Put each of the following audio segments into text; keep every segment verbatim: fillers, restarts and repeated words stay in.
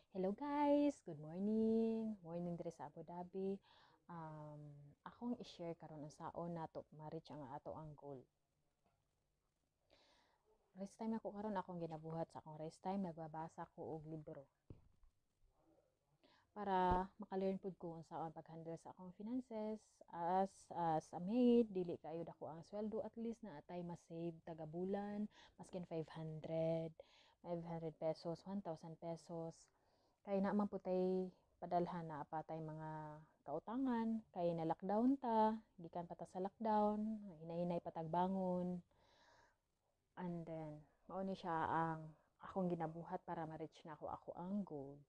Hello guys, good morning. Morning diri sa Abu Dhabi. Um, akong i-share karon unsaon nato ma-reach ang ato ang goal. Rest time ako karon akong ginabuhat sa akong rest time nagbabasa ko og libro para maka-learn pud ko unsaon pag-handle sa akong finances as as a maid dili kayo dako ang sweldo, at least na atay ma-save taga bulan maskin five hundred pesos, one thousand pesos. Kay na man putay padalhan na apatay mga kautangan kay na lockdown ta, gikan pa ta sa lockdown, hinay-hinay patagbangon. And then mao ni siya ang akong ginabuhat para ma-reach na ako ako ang goal.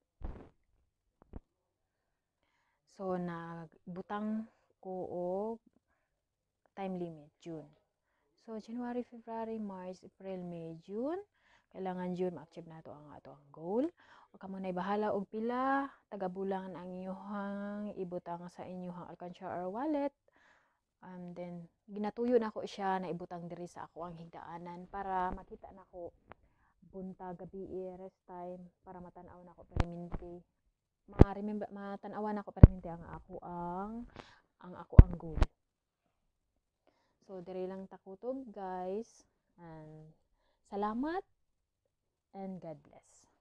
So nagbutang ko og time limit June. So January, February, March, April, May, June, kailangan June ma-achieve nato ang ato ang goal. O kamo nay bahala og pila taga-bulan ang inyong ibutang sa inyong alkansya or wallet. And then ginatuyo na ako siya na ibutang diri sa ako ang higdaanan para makita nako buntag gabi rest time para matanaw na ako permanente. Ma-remember matanawan ako permanente ang ako ang ang ako ang goal. So diri lang ta kutob guys, and salamat and God bless.